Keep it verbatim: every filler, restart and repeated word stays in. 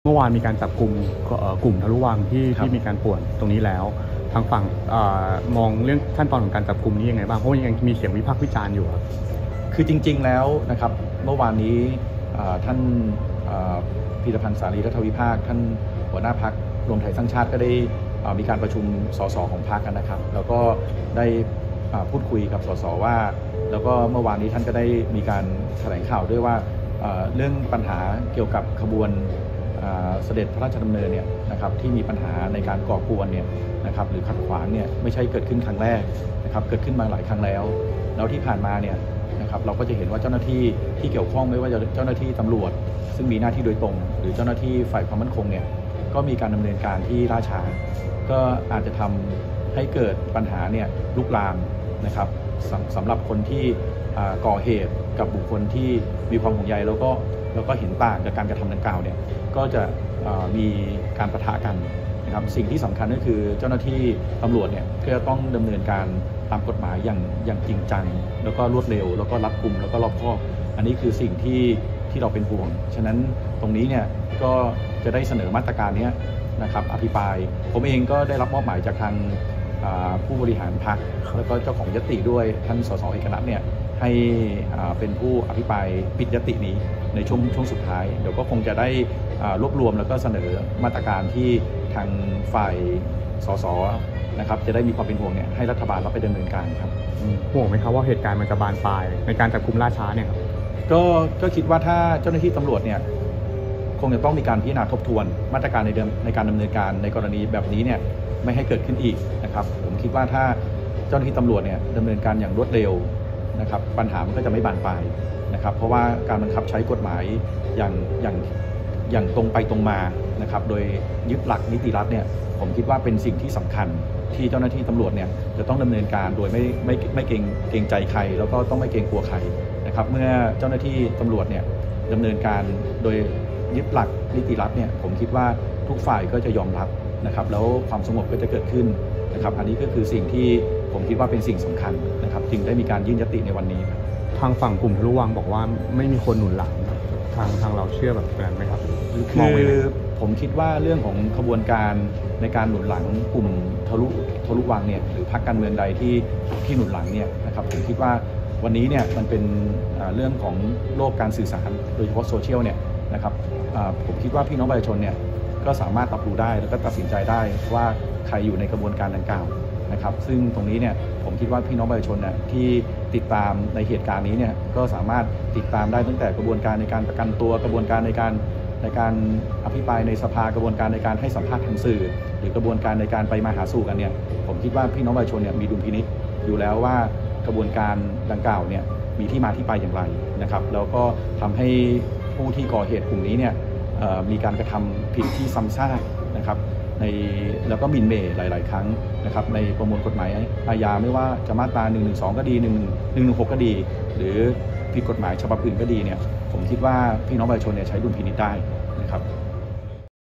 เมื่อวานมีการจับกลุ่มกลุ่มทะลุวังที่ที่มีการป่วนตรงนี้แล้วทางฝั่งมองเรื่องขั้นตอนของการจับกลุ่มนี้ยังไงบ้างเพราะยังมีเสียงวิพากษ์วิจารณ์อยู่ครับคือจริงๆแล้วนะครับเมื่อวานนี้ท่านพีรพันธ์สารีรัฐวิภาคท่านหัวหน้าพรรครวมไทยสร้างชาติก็ได้มีการประชุมสสของพรรคกันนะครับแล้วก็ได้พูดคุยกับสสว่าแล้วก็เมื่อวานนี้ท่านก็ได้มีการแถลงข่าวด้วยว่าเรื่องปัญหาเกี่ยวกับขบวนเสด็จพระราชดำเนินเนี่ยนะครับที่มีปัญหาในการก่อกวนเนี่ยนะครับหรือขัดขวางเนี่ยไม่ใช่เกิดขึ้นครั้งแรกนะครับเกิดขึ้นมาหลายครั้งแล้วแล้วที่ผ่านมาเนี่ยนะครับเราก็จะเห็นว่าเจ้าหน้าที่ที่เกี่ยวข้องไม่ว่าจะเจ้าหน้าที่ตำรวจซึ่งมีหน้าที่โดยตรงหรือเจ้าหน้าที่ฝ่ายความมั่นคงเนี่ยก็มีการดำเนินการที่ล่าช้าก็อาจจะทำให้เกิดปัญหาเนี่ยลุกลามนะครับสำสำหรับคนที่ก่อเหตุกับบุคคลที่มีความห่วงใยแล้วก็แล้วก็เห็นต่างกับการกระทำดังกล่าวเนี่ยก็จะมีการปะทะกันนะครับสิ่งที่สำคัญก็คือเจ้าหน้าที่ตำรวจเนี่ยก็จะต้องดำเนินการตามกฎหมายอย่างอย่างจริงจังแล้วก็รวดเร็วแล้วก็รัดกุมแล้วก็รอบคอบอันนี้คือสิ่งที่ที่เราเป็นห่วงฉะนั้นตรงนี้เนี่ยก็จะได้เสนอมาตรการนี้นะครับอภิปรายผมเองก็ได้รับมอบหมายจากทางผู้บริหารพรรคแล้วก็เจ้าของยติด้วยท่านสสเอกนัทเนี่ยให้เป็นผู้อภิปรายปิดยตินี้ในช่วงช่วงสุดท้ายเดี๋ยวก็คงจะได้รวบรวมแล้วก็เสนอมาตรการที่ทางฝ่ายสสนะครับจะได้มีความเป็นห่วงเนี่ยให้รัฐบาลรับไปดำเนินการครับห่วงไหมครับว่าเหตุการณ์มันจะบานปลายในการจับกุมล่าช้าเนี่ยครับก็ก็คิดว่าถ้าเจ้าหน้าที่ตำรวจเนี่ยคงจะต้องมีการพิจารณาทบทวนมาตรการในเดิมในการดำเนินการในกรณีแบบนี้เนี่ยไม่ให้เกิดขึ้นอีกนะครับผมคิดว่าถ้าเจ้าหน้าที่ตำรวจเนี่ยดำเนินการอย่างรวดเร็วนะครับปัญหามันก็จะไม่บานปลายนะครับเพราะว่าการบังคับใช้กฎหมายอย่างอย่างอย่างตรงไปตรงมานะครับโดยยึดหลักนิติรัฐเนี่ยผมคิดว่าเป็นสิ่งที่สำคัญที่เจ้าหน้าที่ตำรวจเนี่ยจะต้องดำเนินการโดยไม่ไม่ไม่เกรงเกรงใจใครแล้วก็ต้องไม่เกรงกลัวใครนะครับเมื่อเจ้าหน้าที่ตำรวจเนี่ยดำเนินการโดยยึดหลักนิติรัฐเนี่ยผมคิดว่าทุกฝ่ายก็จะยอมรับนะครับแล้วความสงบก็จะเกิดขึ้นนะครับอันนี้ก็คือสิ่งที่ผมคิดว่าเป็นสิ่งสำคัญนะครับจึงได้มีการยื่นยติในวันนี้ครับทางฝั่งกลุ่มทะลุวังบอกว่าไม่มีคนหนุนหลังทางทางเราเชื่อแบบนั้นไหมครับคือผมคิดว่าเรื่องของขบวนการในการหนุนหลังกลุ่มทะลุทะลุวังเนี่ยหรือพรรคการเมืองใดที่ที่หนุนหลังเนี่ยนะครับผมคิดว่าวันนี้เนี่ยมันเป็นเรื่องของโลกการสื่อสารโดยเฉพาะโซเชียลเนี่ยนะครับผมคิดว่าพี่น้องประชาชนเนี่ยก็สามารถรับรู้ได้แล้วก็ตัดสินใจได้ว่าใครอยู่ในกระบวนการดังกล่าวนะครับซึ่งตรงนี้เนี่ยผมคิดว่าพี่น้องประชาชนเนี่ยที่ติดตามในเหตุการณ์นี้เนี่ยก็สามารถติดตามได้ตั้งแต่กระบวนการในการประกันตัวกระบวนการในการในการอภิปรายในสภากระบวนการในการให้สัมภาษณ์ทางสื่อหรือกระบวนการในการไปมาหาสู่กันเนี่ยผมคิดว่าพี่น้องประชาชนเนี่ยมีดุลพินิจอยู่แล้วว่ากระบวนการดังกล่าวเนี่ยมีที่มาที่ไปอย่างไรนะครับแล้วก็ทำให้ผู้ที่ก่อเหตุกลุ่มนี้เนี่ยมีการกระทำผิดที่ซ้ำซากนะครับในแล้วก็หมิ่นเหม่หลายๆครั้งนะครับในประมวลกฎหมายอาญาไม่ว่าจะมาตราหนึ่งหนึ่งสองก็ดีหนึ่งหนึ่งหกก็ดีหรือผิดกฎหมายฉบับอื่นก็ดีเนี่ยผมคิดว่าพี่น้องประชาชนเนี่ยใช้ดุลพินิจได้นะครับ